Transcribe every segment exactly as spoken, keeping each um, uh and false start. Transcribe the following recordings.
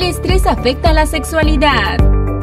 El estrés afecta a la sexualidad.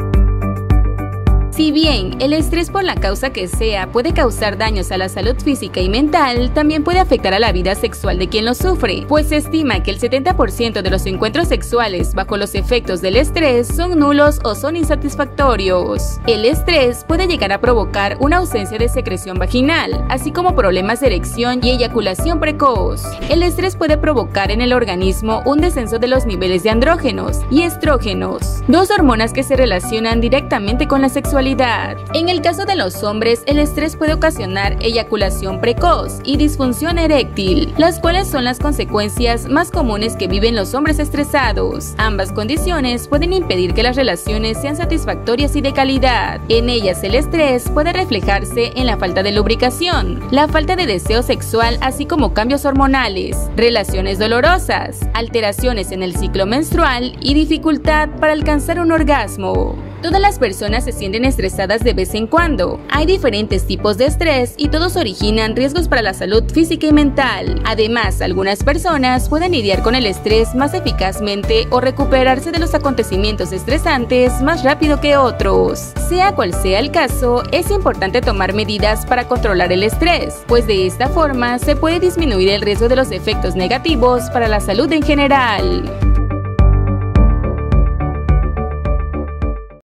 Si bien el estrés por la causa que sea puede causar daños a la salud física y mental, también puede afectar a la vida sexual de quien lo sufre, pues se estima que el setenta por ciento de los encuentros sexuales bajo los efectos del estrés son nulos o son insatisfactorios. El estrés puede llegar a provocar una ausencia de secreción vaginal, así como problemas de erección y eyaculación precoz. El estrés puede provocar en el organismo un descenso de los niveles de andrógenos y estrógenos, dos hormonas que se relacionan directamente con la sexualidad. En el caso de los hombres, el estrés puede ocasionar eyaculación precoz y disfunción eréctil, las cuales son las consecuencias más comunes que viven los hombres estresados. Ambas condiciones pueden impedir que las relaciones sean satisfactorias y de calidad. En ellas, el estrés puede reflejarse en la falta de lubricación, la falta de deseo sexual, así como cambios hormonales, relaciones dolorosas, alteraciones en el ciclo menstrual y dificultad para alcanzar un orgasmo. Todas las personas se sienten estresadas de vez en cuando. Hay diferentes tipos de estrés y todos originan riesgos para la salud física y mental. Además, algunas personas pueden lidiar con el estrés más eficazmente o recuperarse de los acontecimientos estresantes más rápido que otros. Sea cual sea el caso, es importante tomar medidas para controlar el estrés, pues de esta forma se puede disminuir el riesgo de los efectos negativos para la salud en general.